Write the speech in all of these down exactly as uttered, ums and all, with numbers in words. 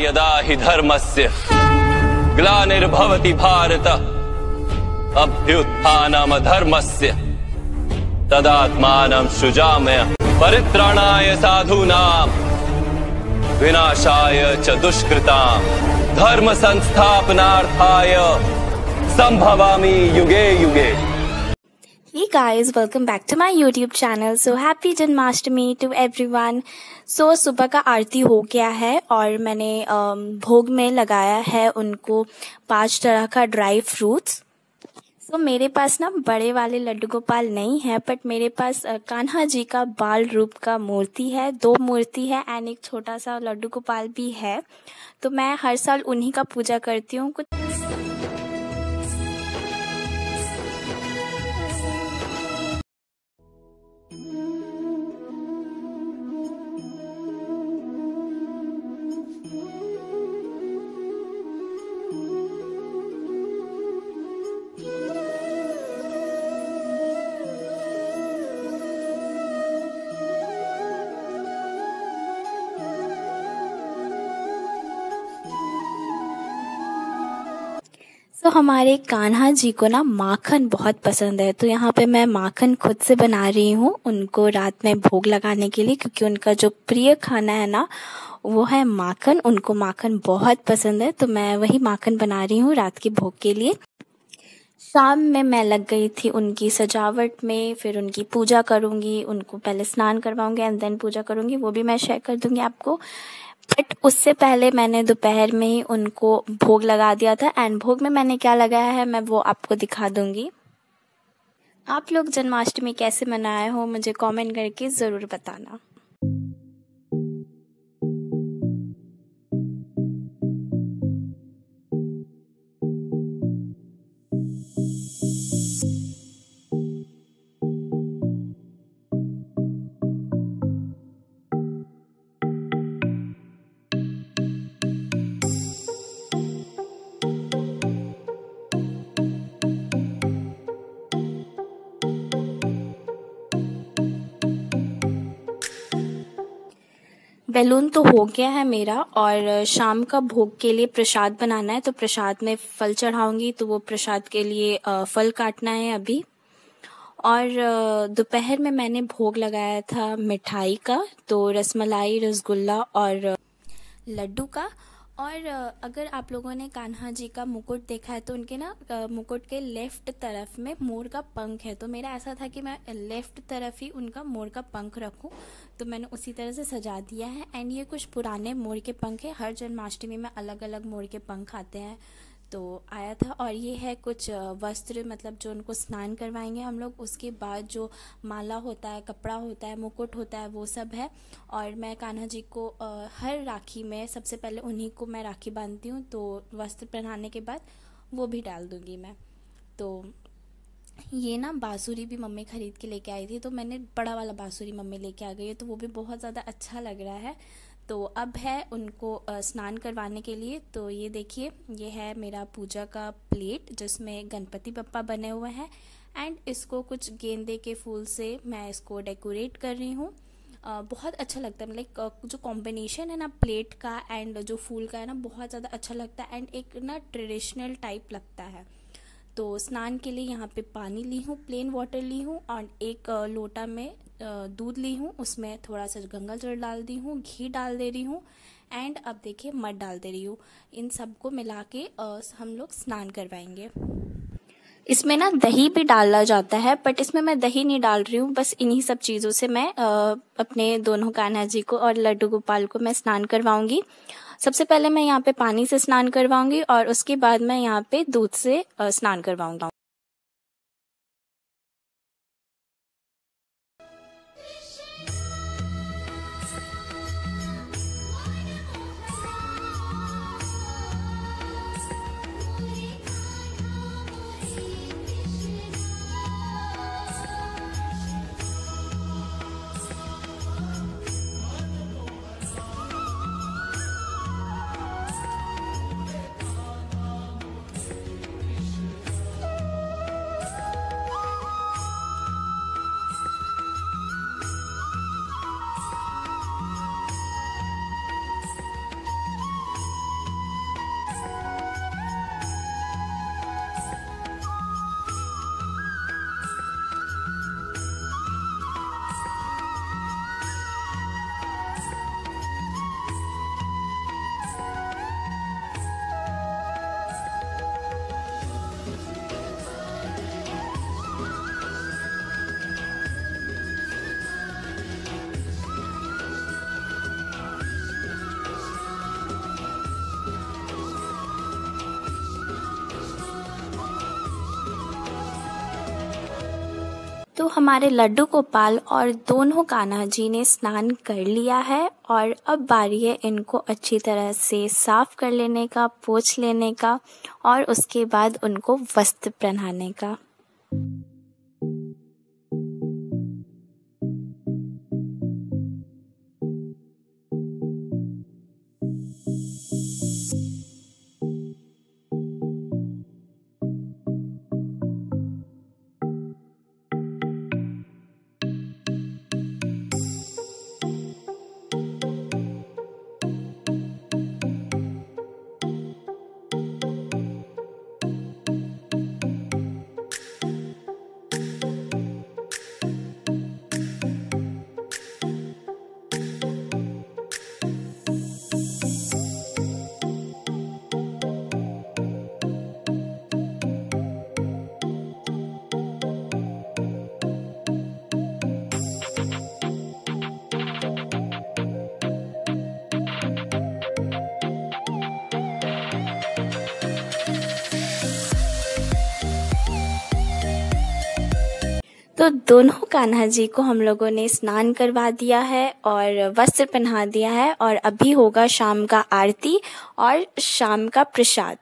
यदा हि धर्मस्य ग्लानिर्भवति भारत अभ्युत्थानमधर्मस्य तदात्मानं सृजाम्य परित्राणाय साधूनां विनाशाय च दुष्कृतां धर्म संस्थापनार्थाय संभवामि युगे युगे। Hey guys, welcome back to my YouTube channel. So happy Janmashtami to everyone. So सुबह का आरती हो गया है और मैंने भोग में लगाया है उनको पांच तरह का ड्राई फ्रूट्स। तो मेरे पास ना बड़े वाले लड्डू गोपाल नहीं है, बट मेरे पास कान्हा जी का बाल रूप का मूर्ति है, दो मूर्ति है एंड एक छोटा सा लड्डू गोपाल भी है। तो मैं हर साल उन्हीं का पूजा करती हूँ। कुछ तो हमारे कान्हा जी को ना माखन बहुत पसंद है, तो यहाँ पे मैं माखन खुद से बना रही हूँ उनको रात में भोग लगाने के लिए, क्योंकि उनका जो प्रिय खाना है ना वो है माखन। उनको माखन बहुत पसंद है, तो मैं वही माखन बना रही हूँ रात के भोग के लिए। शाम में मैं लग गई थी उनकी सजावट में, फिर उनकी पूजा करूँगी, उनको पहले स्नान करवाऊँगी एंड देन पूजा करूँगी, वो भी मैं शेयर कर दूँगी आपको। बट उससे पहले मैंने दोपहर में ही उनको भोग लगा दिया था एंड भोग में मैंने क्या लगाया है मैं वो आपको दिखा दूंगी। आप लोग जन्माष्टमी कैसे मनाए हो मुझे कमेंट करके ज़रूर बताना। बैलून तो हो गया है मेरा और शाम का भोग के लिए प्रसाद बनाना है, तो प्रसाद में फल चढ़ाऊंगी, तो वो प्रसाद के लिए फल काटना है अभी। और दोपहर में मैंने भोग लगाया था मिठाई का, तो रसमलाई, रसगुल्ला और लड्डू का। और अगर आप लोगों ने कान्हा जी का मुकुट देखा है तो उनके ना मुकुट के लेफ्ट तरफ में मोर का पंख है, तो मेरा ऐसा था कि मैं लेफ्ट तरफ ही उनका मोर का पंख रखूं, तो मैंने उसी तरह से सजा दिया है। एंड ये कुछ पुराने मोर के पंख है, हर जन्माष्टमी में अलग अलग मोर के पंख आते हैं, तो आया था। और ये है कुछ वस्त्र, मतलब जो उनको स्नान करवाएंगे हम लोग, उसके बाद जो माला होता है, कपड़ा होता है, मुकुट होता है, वो सब है। और मैं कान्हा जी को आ, हर राखी में सबसे पहले उन्हीं को मैं राखी बांधती हूँ, तो वस्त्र पहनाने के बाद वो भी डाल दूँगी मैं। तो ये ना बांसुरी भी मम्मी खरीद के लेके आई थी, तो मैंने बड़ा वाला बांसुरी मम्मी लेके आ गई है, तो वो भी बहुत ज़्यादा अच्छा लग रहा है। तो अब है उनको स्नान करवाने के लिए। तो ये देखिए, ये है मेरा पूजा का प्लेट जिसमें गणपति बप्पा बने हुए हैं एंड इसको कुछ गेंदे के फूल से मैं इसको डेकोरेट कर रही हूँ। बहुत अच्छा लगता है, मतलब जो कॉम्बिनेशन है ना प्लेट का एंड जो फूल का है ना, बहुत ज़्यादा अच्छा लगता है एंड एक ना ट्रेडिशनल टाइप लगता है। तो स्नान के लिए यहाँ पे पानी ली हूँ, प्लेन वाटर ली हूँ और एक लोटा में दूध ली हूँ, उसमें थोड़ा सा गंगा जल डाल दी हूँ, घी डाल दे रही हूँ एंड अब देखिए मध डाल दे रही हूँ। इन सबको मिला के हम लोग स्नान करवाएंगे। इसमें ना दही भी डाला जाता है, बट इसमें मैं दही नहीं डाल रही हूँ, बस इन्हीं सब चीज़ों से मैं अपने दोनों कान्हा जी को और लड्डू गोपाल को मैं स्नान करवाऊंगी। सबसे पहले मैं यहाँ पे पानी से स्नान करवाऊंगी और उसके बाद मैं यहाँ पे दूध से स्नान करवाऊंगा। तो हमारे लड्डू गोपाल और दोनों कान्हा जी ने स्नान कर लिया है और अब बारी है इनको अच्छी तरह से साफ कर लेने का, पोंछ लेने का और उसके बाद उनको वस्त्र पहनाने का। तो दोनों कान्हा जी को हम लोगों ने स्नान करवा दिया है और वस्त्र पहना दिया है और अभी होगा शाम का आरती और शाम का प्रसाद।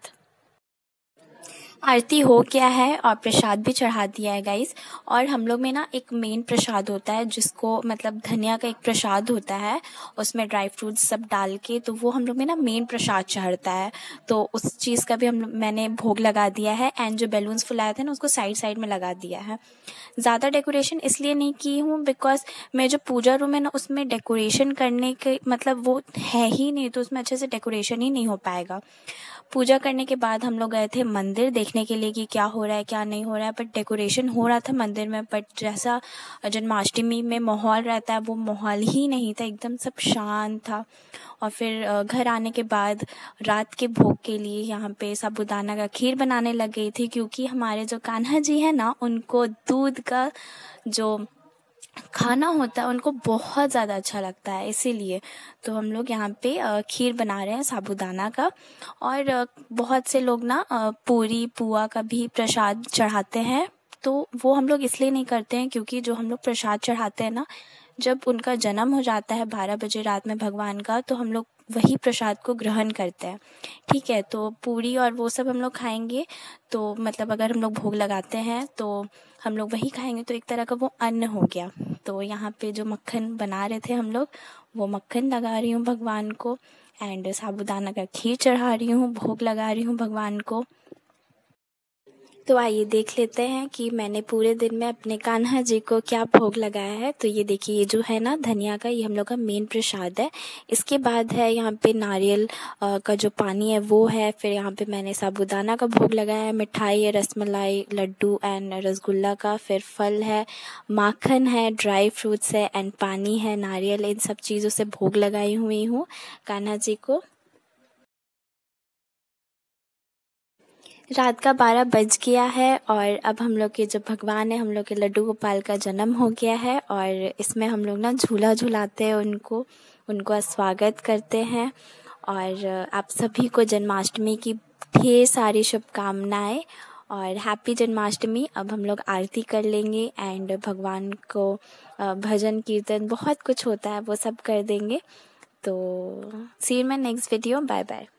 आरती हो गया है और प्रसाद भी चढ़ा दिया है गाइस। और हम लोग में ना एक मेन प्रसाद होता है जिसको मतलब धनिया का एक प्रसाद होता है, उसमें ड्राई फ्रूट्स सब डाल के, तो वो हम लोग में ना मेन प्रसाद चढ़ता है। तो उस चीज़ का भी हम मैंने भोग लगा दिया है एंड जो बैलून्स फुलाए थे ना उसको साइड साइड में लगा दिया है। ज़्यादा डेकोरेशन इसलिए नहीं की हूँ बिकॉज मैं जो पूजा रूम है ना उसमें डेकोरेशन करने के मतलब वो है ही नहीं, तो उसमें अच्छे से डेकोरेशन ही नहीं हो पाएगा। पूजा करने के बाद हम लोग गए थे मंदिर देखने के लिए कि क्या हो रहा है क्या नहीं हो रहा है, बट डेकोरेशन हो रहा था मंदिर में, बट जैसा जन्माष्टमी में माहौल रहता है वो माहौल ही नहीं था, एकदम सब शांत था। और फिर घर आने के बाद रात के भोग के लिए यहाँ पे साबूदाना का खीर बनाने लग गई थी, क्योंकि हमारे जो कान्हा जी है ना उनको दूध का जो खाना होता है उनको बहुत ज़्यादा अच्छा लगता है, इसीलिए तो हम लोग यहाँ पे खीर बना रहे हैं साबूदाना का। और बहुत से लोग ना पूरी पुआ का भी प्रसाद चढ़ाते हैं, तो वो हम लोग इसलिए नहीं करते हैं क्योंकि जो हम लोग प्रसाद चढ़ाते हैं ना, जब उनका जन्म हो जाता है बारह बजे रात में भगवान का, तो हम लोग वही प्रसाद को ग्रहण करते हैं। ठीक है, तो पूरी और वो सब हम लोग खाएंगे, तो मतलब अगर हम लोग भोग लगाते हैं तो हम लोग वही खाएंगे, तो एक तरह का वो अन्न हो गया। तो यहाँ पे जो मक्खन बना रहे थे हम लोग, वो मक्खन लगा रही हूँ भगवान को एंड साबूदाना का खीर चढ़ा रही हूँ, भोग लगा रही हूँ भगवान को। तो आइए देख लेते हैं कि मैंने पूरे दिन में अपने कान्हा जी को क्या भोग लगाया है। तो ये देखिए, ये जो है ना धनिया का, ये हम लोग का मेन प्रसाद है। इसके बाद है यहाँ पे नारियल का जो पानी है वो है। फिर यहाँ पे मैंने साबूदाना का भोग लगाया है, मिठाई है, रसमलाई, लड्डू एंड रसगुल्ला का। फिर फल है, माखन है, ड्राई फ्रूट्स है एंड पानी है, नारियल, इन सब चीज़ों से भोग लगाई हुई हूँ कान्हा जी को। रात का बारह बज गया है और अब हम लोग के जो भगवान है, हम लोग के लड्डू गोपाल का जन्म हो गया है और इसमें हम लोग ना झूला झूलाते हैं उनको, उनको स्वागत करते हैं। और आप सभी को जन्माष्टमी की ढेर सारी शुभकामनाएं और हैप्पी जन्माष्टमी। अब हम लोग आरती कर लेंगे एंड भगवान को भजन कीर्तन बहुत कुछ होता है वो सब कर देंगे। तो see you in my next video, bye bye.